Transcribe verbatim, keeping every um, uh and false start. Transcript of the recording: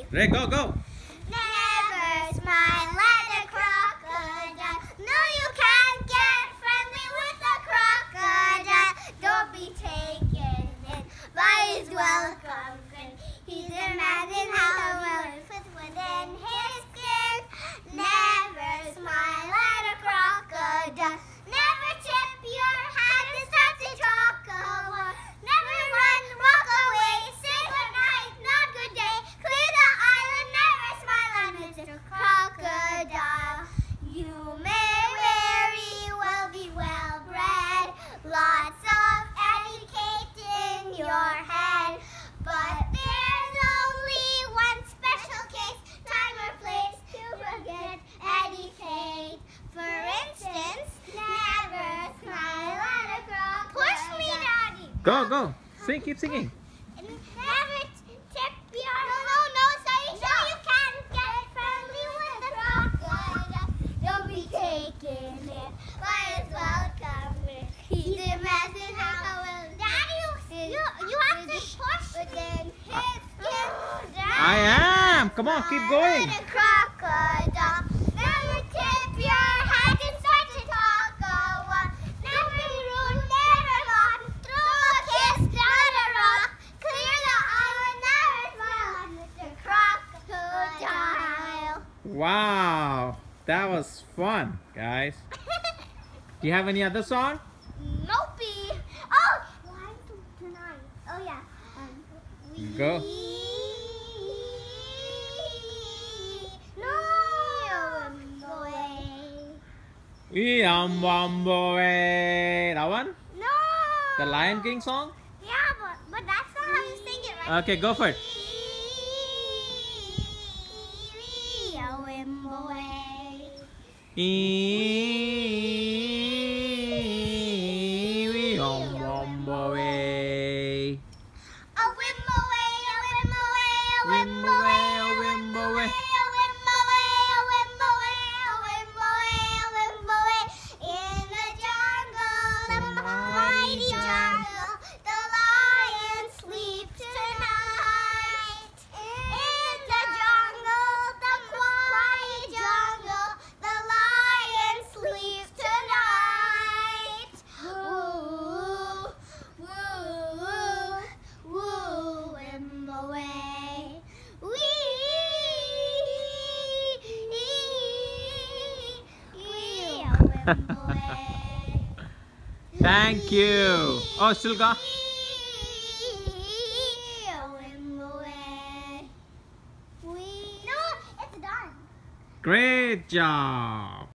Ray, go, go. Never smile at a crocodile. No, you can't get friendly with a crocodile. Don't be taken in by his welcome grin. He's a man in how well he fits within his skin. Never smile at a crocodile. Never tip your hat and start to talk over. Never run, walk away, say good night, not good day. Clear the island, never smile at Mister Crocodile. You may very well be well bred, lots of etiquette in your head, but there's only one special case, time or place to forget etiquette. For instance, never smile at a crocodile. Push me, Daddy. Go, go. Sing, keep singing. Never tip your... No, no, no, Saesha. No, you can't get friendly with the crocodile. Don't be taken in by his welcome grin. He's a man in how well... Daddy, you, you have to push within his skin. I am. Come on, keep going. At a crocodile. Never tip your hat and start to talk over. Never be rude, never mock. Throw a kiss, not a rock. Clear the island, never smile at Mister Crocodile. Wow, that was fun, guys. Do you have any other song? Nopey. Oh, one tonight. Oh yeah. Um, we Go. No, boy. We am one boy. That one? No. The Lion King song? Yeah, but but that's not how you sing it, right? Okay, go for it. We am one boy. A whim away, a whim away, a Whim whim away, away, a whim away. a whim away, a whim away, a whim away, a whim away. In the jungle, the mighty jungle, the lions sleep tonight. In the jungle, the quiet jungle, the lions sleep tonight. Woo, woo, woo, woo, whim away. Wee, wee, a whim away. Thank you. Oh, still go. Wee, a whim away. Wee. No, it's done. Great job.